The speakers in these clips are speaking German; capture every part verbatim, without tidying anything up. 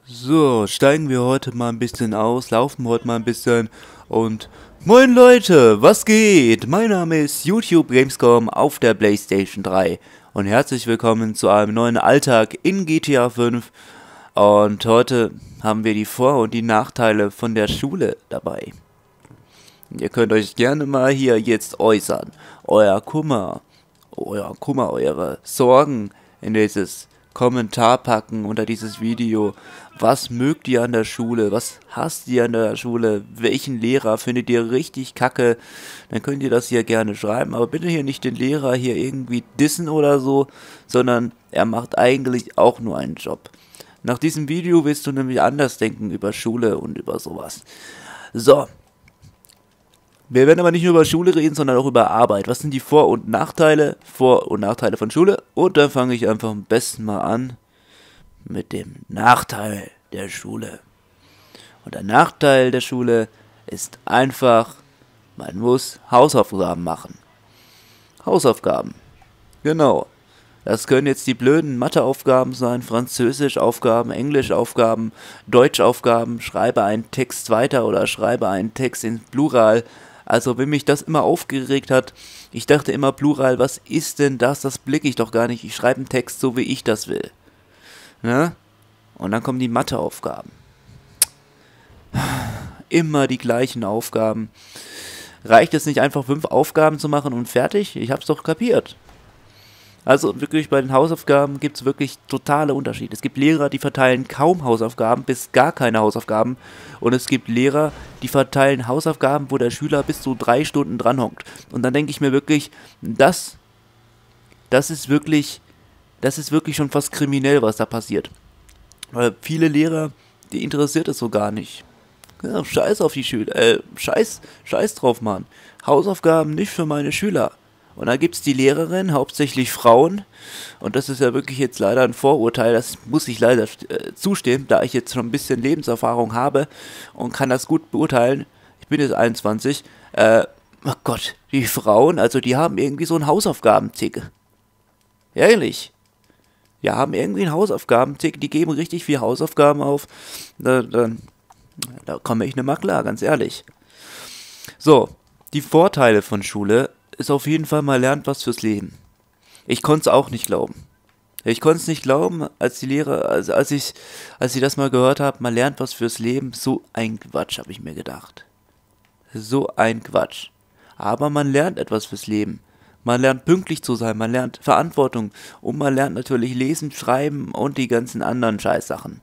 So, steigen wir heute mal ein bisschen aus, laufen heute mal ein bisschen und moin Leute, was geht? Mein Name ist YouTube Gamescom auf der PlayStation drei und herzlich willkommen zu einem neuen Alltag in G T A fünf und heute haben wir die Vor- und die Nachteile von der Schule dabei. Ihr könnt euch gerne mal hier jetzt äußern, euer Kummer, euer Kummer, eure Sorgen in dieses Kommentar packen unter dieses Video. Was mögt ihr an der Schule? Was hasst ihr an der Schule? Welchen Lehrer findet ihr richtig kacke? Dann könnt ihr das hier gerne schreiben, aber bitte hier nicht den Lehrer hier irgendwie dissen oder so, sondern er macht eigentlich auch nur einen Job. Nach diesem Video wirst du nämlich anders denken über Schule und über sowas. So. Wir werden aber nicht nur über Schule reden, sondern auch über Arbeit. Was sind die Vor- und Nachteile? Vor- und Nachteile von Schule? Und dann fange ich einfach am besten mal an mit dem Nachteil der Schule. Und der Nachteil der Schule ist einfach, man muss Hausaufgaben machen. Hausaufgaben. Genau. Das können jetzt die blöden Matheaufgaben sein, Französischaufgaben, Englischaufgaben, Deutschaufgaben, schreibe einen Text weiter oder schreibe einen Text in Plural. Also wenn mich das immer aufgeregt hat, ich dachte immer Plural, was ist denn das? Das blicke ich doch gar nicht. Ich schreibe einen Text so, wie ich das will. Ne? Und dann kommen die Matheaufgaben. Immer die gleichen Aufgaben. Reicht es nicht einfach fünf Aufgaben zu machen und fertig? Ich hab's doch kapiert. Also wirklich bei den Hausaufgaben gibt es wirklich totale Unterschiede. Es gibt Lehrer, die verteilen kaum Hausaufgaben, bis gar keine Hausaufgaben. Und es gibt Lehrer, die verteilen Hausaufgaben, wo der Schüler bis zu drei Stunden dran hockt. Und dann denke ich mir wirklich, das, das ist wirklich, das ist wirklich schon fast kriminell, was da passiert. Weil viele Lehrer, die interessiert es so gar nicht. Ja, scheiß auf die Schüler, äh, scheiß, scheiß drauf, Mann. Hausaufgaben nicht für meine Schüler. Und da gibt es die Lehrerin, hauptsächlich Frauen, und das ist ja wirklich jetzt leider ein Vorurteil, das muss ich leider äh, zustehen, da ich jetzt schon ein bisschen Lebenserfahrung habe und kann das gut beurteilen. Ich bin jetzt einundzwanzig, äh, oh Gott, die Frauen, also die haben irgendwie so einen Hausaufgabentick. Ehrlich. Die haben irgendwie einen Hausaufgabentick, die geben richtig viel Hausaufgaben auf, da, da, da komme ich nicht mal klar, ganz ehrlich. So, die Vorteile von Schule ist auf jeden Fall, man lernt was fürs Leben. Ich konnte es auch nicht glauben. Ich konnte es nicht glauben, als die Lehrer, also als ich, als ich das mal gehört habe, man lernt was fürs Leben. So ein Quatsch, habe ich mir gedacht. So ein Quatsch. Aber man lernt etwas fürs Leben. Man lernt pünktlich zu sein, man lernt Verantwortung und man lernt natürlich lesen, schreiben und die ganzen anderen Scheißsachen.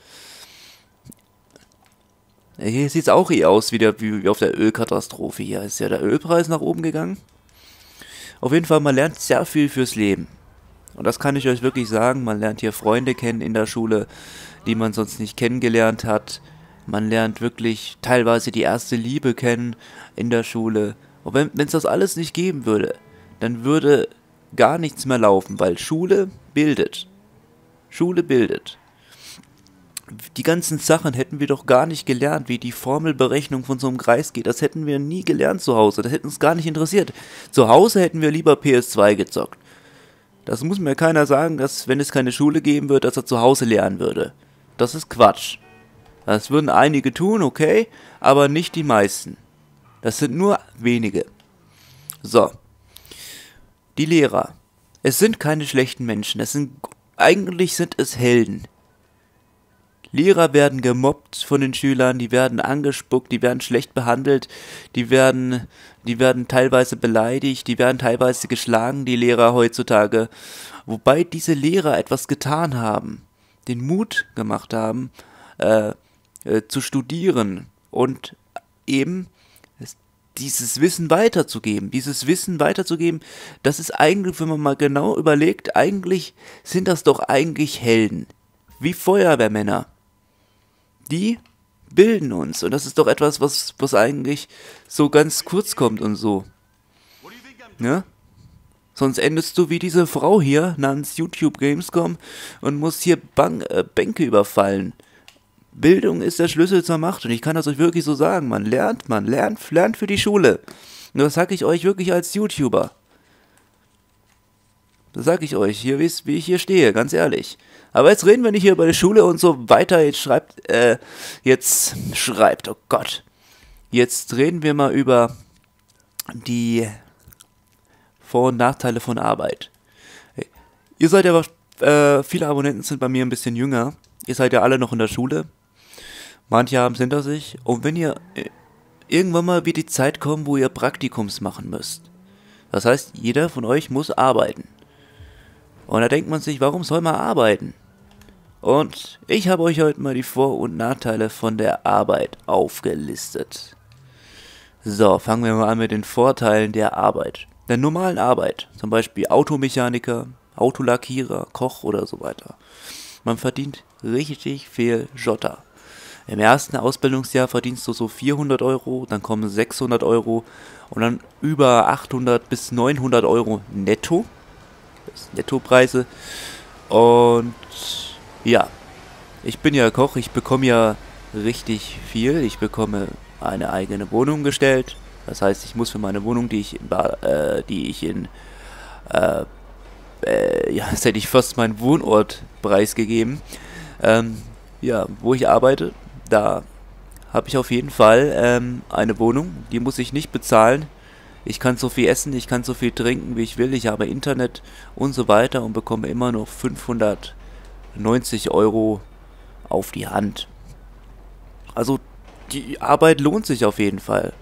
Hier sieht es auch eh aus wie, der, wie auf der Ölkatastrophe. Hier ist ja der Ölpreis nach oben gegangen. Auf jeden Fall, man lernt sehr viel fürs Leben. Und das kann ich euch wirklich sagen. Man lernt hier Freunde kennen in der Schule, die man sonst nicht kennengelernt hat. Man lernt wirklich teilweise die erste Liebe kennen in der Schule. Und wenn es das alles nicht geben würde, dann würde gar nichts mehr laufen, weil Schule bildet. Schule bildet. Die ganzen Sachen hätten wir doch gar nicht gelernt, wie die Formelberechnung von so einem Kreis geht. Das hätten wir nie gelernt zu Hause. Das hätte uns gar nicht interessiert. Zu Hause hätten wir lieber P S zwei gezockt. Das muss mir keiner sagen, dass, wenn es keine Schule geben würde, dass er zu Hause lernen würde. Das ist Quatsch. Das würden einige tun, okay, aber nicht die meisten. Das sind nur wenige. So. Die Lehrer. Es sind keine schlechten Menschen. Es sind, eigentlich sind es Helden. Lehrer werden gemobbt von den Schülern, die werden angespuckt, die werden schlecht behandelt, die werden, die werden teilweise beleidigt, die werden teilweise geschlagen, die Lehrer heutzutage. Wobei diese Lehrer etwas getan haben, den Mut gemacht haben, äh, äh, zu studieren und eben dieses Wissen weiterzugeben. Dieses Wissen weiterzugeben, das ist eigentlich, wenn man mal genau überlegt, eigentlich sind das doch eigentlich Helden. Wie Feuerwehrmänner. Die bilden uns. Und das ist doch etwas, was, was eigentlich so ganz kurz kommt und so. Ja? Sonst endest du wie diese Frau hier namens YouTube Gamescom und musst hier Bank, äh, Bänke überfallen. Bildung ist der Schlüssel zur Macht. Und ich kann das euch wirklich so sagen. Man lernt, man lernt, lernt für die Schule. Und das sage ich euch wirklich als YouTuber. Das sag ich euch, hier, wie ich hier stehe, ganz ehrlich. Aber jetzt reden wir nicht hier über die Schule und so weiter. Jetzt schreibt, äh, jetzt schreibt, oh Gott. Jetzt reden wir mal über die Vor- und Nachteile von Arbeit. Hey, ihr seid ja, äh, viele Abonnenten sind bei mir ein bisschen jünger. Ihr seid ja alle noch in der Schule. Manche haben es hinter sich. Und wenn ihr, äh, irgendwann mal wird die Zeit kommen, wo ihr Praktikums machen müsst. Das heißt, jeder von euch muss arbeiten. Und da denkt man sich, warum soll man arbeiten? Und ich habe euch heute mal die Vor- und Nachteile von der Arbeit aufgelistet. So, fangen wir mal an mit den Vorteilen der Arbeit. Der normalen Arbeit, zum Beispiel Automechaniker, Autolackierer, Koch oder so weiter. Man verdient richtig viel Jotter. Im ersten Ausbildungsjahr verdienst du so vierhundert Euro, dann kommen sechshundert Euro und dann über achthundert bis neunhundert Euro netto. Das sind Nettopreise. Und ja, ich bin ja Koch, ich bekomme ja richtig viel. Ich bekomme eine eigene Wohnung gestellt. Das heißt, ich muss für meine Wohnung, die ich in, ba äh, die ich in äh, äh, ja, jetzt hätte ich fast meinen Wohnort preisgegeben. Ähm, ja, wo ich arbeite, da habe ich auf jeden Fall ähm, eine Wohnung. Die muss ich nicht bezahlen. Ich kann so viel essen, ich kann so viel trinken, wie ich will. Ich habe Internet und so weiter und bekomme immer noch fünfhundertneunzig Euro auf die Hand. Also die Arbeit lohnt sich auf jeden Fall.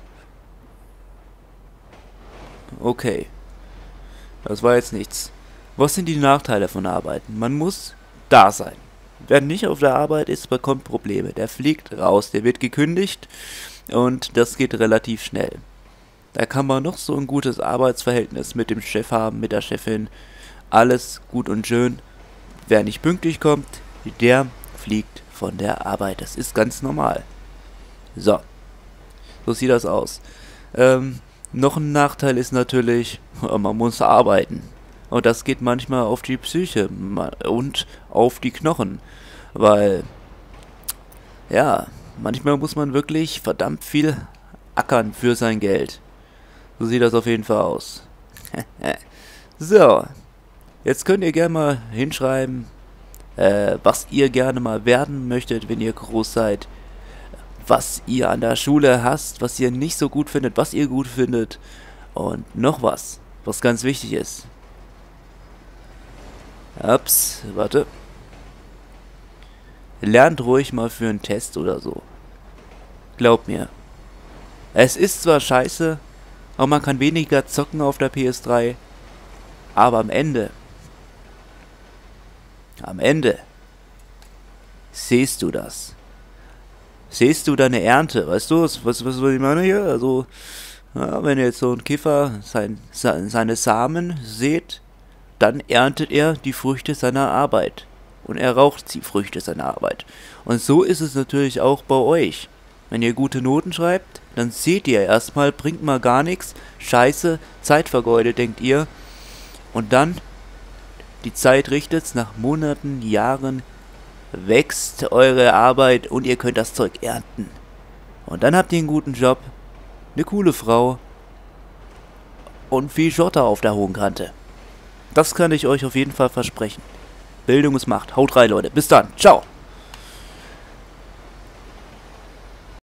Okay, das war jetzt nichts. Was sind die Nachteile von Arbeiten? Man muss da sein. Wer nicht auf der Arbeit ist, bekommt Probleme. Der fliegt raus, der wird gekündigt und das geht relativ schnell. Da kann man noch so ein gutes Arbeitsverhältnis mit dem Chef haben, mit der Chefin. Alles gut und schön. Wer nicht pünktlich kommt, der fliegt von der Arbeit. Das ist ganz normal. So, so sieht das aus. Ähm, noch ein Nachteil ist natürlich, man muss arbeiten. Und das geht manchmal auf die Psyche und auf die Knochen. Weil, ja, manchmal muss man wirklich verdammt viel ackern für sein Geld. So sieht das auf jeden Fall aus. So, jetzt könnt ihr gerne mal hinschreiben, äh, was ihr gerne mal werden möchtet, wenn ihr groß seid. Was ihr an der Schule hasst, was ihr nicht so gut findet, was ihr gut findet. Und noch was, was ganz wichtig ist. Ups, warte. Lernt ruhig mal für einen Test oder so. Glaubt mir. Es ist zwar scheiße, aber man kann weniger zocken auf der P S drei. Aber am Ende, am Ende, siehst du das. Siehst du deine Ernte, weißt du, was, was, was ich meine hier? Also, ja, wenn jetzt so ein Kiffer sein, seine Samen sät, dann erntet er die Früchte seiner Arbeit. Und er raucht die Früchte seiner Arbeit. Und so ist es natürlich auch bei euch. Wenn ihr gute Noten schreibt, dann seht ihr erstmal, bringt mal gar nichts, scheiße, Zeit vergeudet, denkt ihr. Und dann, die Zeit richtet's, nach Monaten, Jahren, wächst eure Arbeit und ihr könnt das Zeug ernten. Und dann habt ihr einen guten Job, eine coole Frau und viel Schotter auf der hohen Kante. Das kann ich euch auf jeden Fall versprechen. Bildung ist Macht. Haut rein, Leute. Bis dann. Ciao.